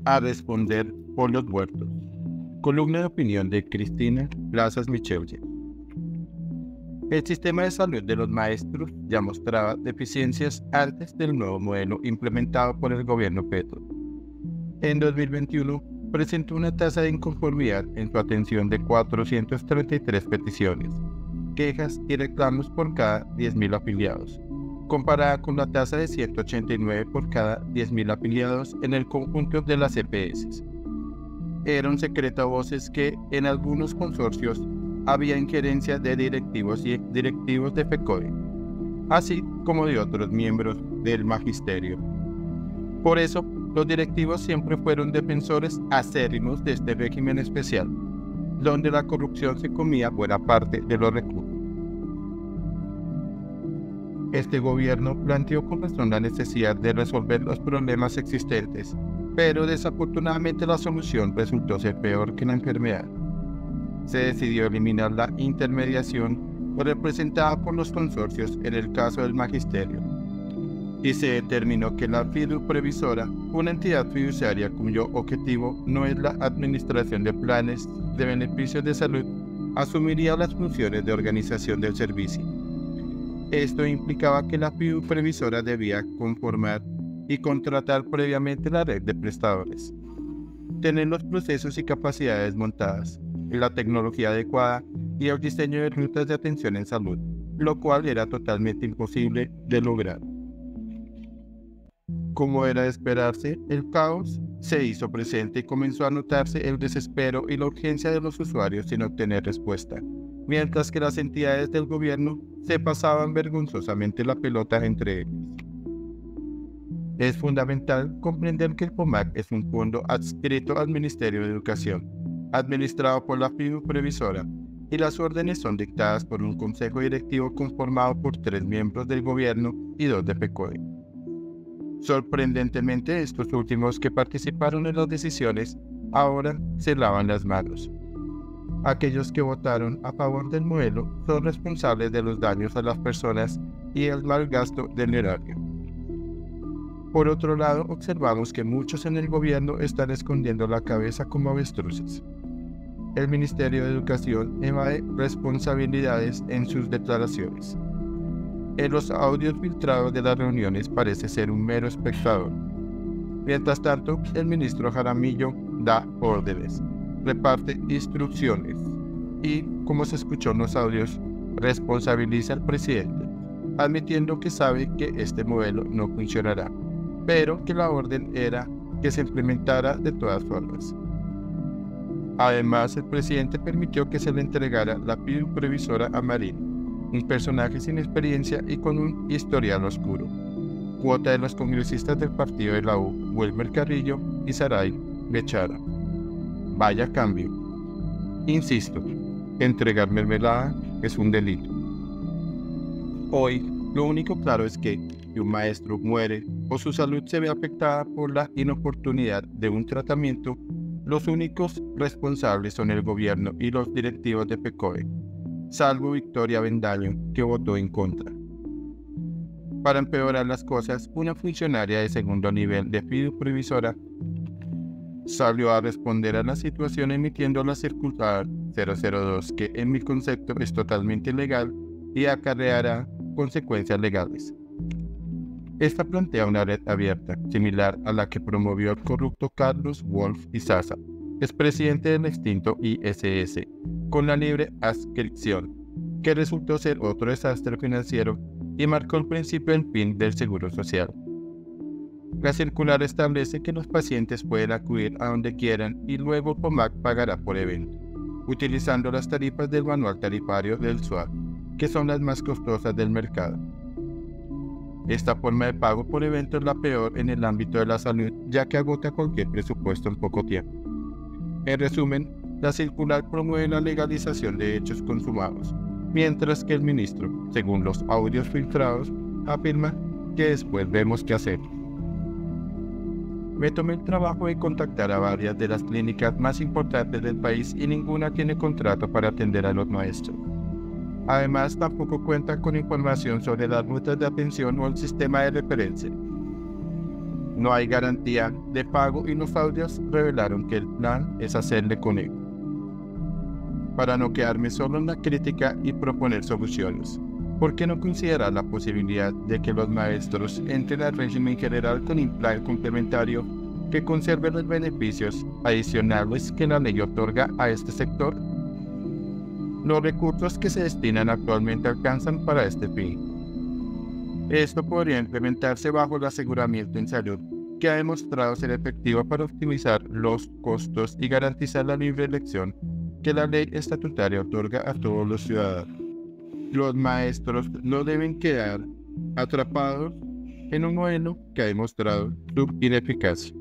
a responder por los muertos. Columna de opinión de Cristina Plazas Michelle. El sistema de salud de los maestros ya mostraba deficiencias antes del nuevo modelo implementado por el gobierno Petro. En 2021 presentó una tasa de inconformidad en su atención de 433 peticiones, quejas y reclamos por cada 10.000 afiliados, comparada con la tasa de 189 por cada 10.000 afiliados en el conjunto de las EPS. Era un secreto a voces que en algunos consorcios había injerencia de directivos y exdirectivos de FECODE, así como de otros miembros del magisterio. Por eso, los directivos siempre fueron defensores acérrimos de este régimen especial, donde la corrupción se comía buena parte de los recursos. Este gobierno planteó con razón la necesidad de resolver los problemas existentes, pero desafortunadamente la solución resultó ser peor que la enfermedad. Se decidió eliminar la intermediación representada por los consorcios en el caso del magisterio, y se determinó que la fiduprevisora, una entidad fiduciaria cuyo objetivo no es la administración de planes de beneficios de salud, asumiría las funciones de organización del servicio. Esto implicaba que la fiduprevisora debía conformar y contratar previamente la red de prestadores, tener los procesos y capacidades montadas, la tecnología adecuada y el diseño de rutas de atención en salud, lo cual era totalmente imposible de lograr. Como era de esperarse, el caos se hizo presente y comenzó a notarse el desespero y la urgencia de los usuarios sin obtener respuesta, mientras que las entidades del gobierno se pasaban vergonzosamente la pelota entre ellas. Es fundamental comprender que el POMAC es un fondo adscrito al Ministerio de Educación, administrado por la fiduprevisora, y las órdenes son dictadas por un consejo directivo conformado por 3 miembros del gobierno y 2 de FECODE. Sorprendentemente, estos últimos que participaron en las decisiones ahora se lavan las manos. Aquellos que votaron a favor del modelo son responsables de los daños a las personas y el mal gasto del erario. Por otro lado, observamos que muchos en el gobierno están escondiendo la cabeza como avestruces. El Ministerio de Educación evade responsabilidades en sus declaraciones. En los audios filtrados de las reuniones parece ser un mero espectador. Mientras tanto, el ministro Jaramillo da órdenes, reparte instrucciones y, como se escuchó en los audios, responsabiliza al presidente, admitiendo que sabe que este modelo no funcionará, pero que la orden era que se implementara de todas formas. Además, el presidente permitió que se le entregara la fiduprevisora a Marín, un personaje sin experiencia y con un historial oscuro, cuota de los congresistas del partido de la U, Wilmer Carrillo y Saray Bechara. Vaya cambio. Insisto, entregar mermelada es un delito. Hoy, lo único claro es que si un maestro muere o su salud se ve afectada por la inoportunidad de un tratamiento, los únicos responsables son el gobierno y los directivos de FECODE, salvo Victoria Bendaño, que votó en contra. Para empeorar las cosas, una funcionaria de segundo nivel de fiduprevisora salió a responder a la situación emitiendo la circular 002, que en mi concepto es totalmente ilegal y acarreará consecuencias legales. Esta plantea una red abierta, similar a la que promovió el corrupto Carlos Wolf Izaza, expresidente del extinto ISS, con la libre adscripción, que resultó ser otro desastre financiero y marcó el principio del fin del seguro social. La circular establece que los pacientes pueden acudir a donde quieran y luego el POMAC pagará por evento, utilizando las tarifas del manual tarifario del SUAP, que son las más costosas del mercado. Esta forma de pago por evento es la peor en el ámbito de la salud, ya que agota cualquier presupuesto en poco tiempo. En resumen, la circular promueve la legalización de hechos consumados, mientras que el ministro, según los audios filtrados, afirma que después vemos qué hacer. Me tomé el trabajo de contactar a varias de las clínicas más importantes del país y ninguna tiene contrato para atender a los maestros. Además, tampoco cuentan con información sobre las rutas de atención o el sistema de referencia. No hay garantía de pago y los audios revelaron que el plan es hacerle conejo. Para no quedarme solo en la crítica y proponer soluciones, ¿por qué no considerar la posibilidad de que los maestros entren al régimen general con un plan complementario que conserve los beneficios adicionales que la ley otorga a este sector? Los recursos que se destinan actualmente alcanzan para este fin. Esto podría implementarse bajo el aseguramiento en salud, que ha demostrado ser efectivo para optimizar los costos y garantizar la libre elección que la ley estatutaria otorga a todos los ciudadanos. Los maestros no deben quedar atrapados en un modelo que ha demostrado su ineficacia.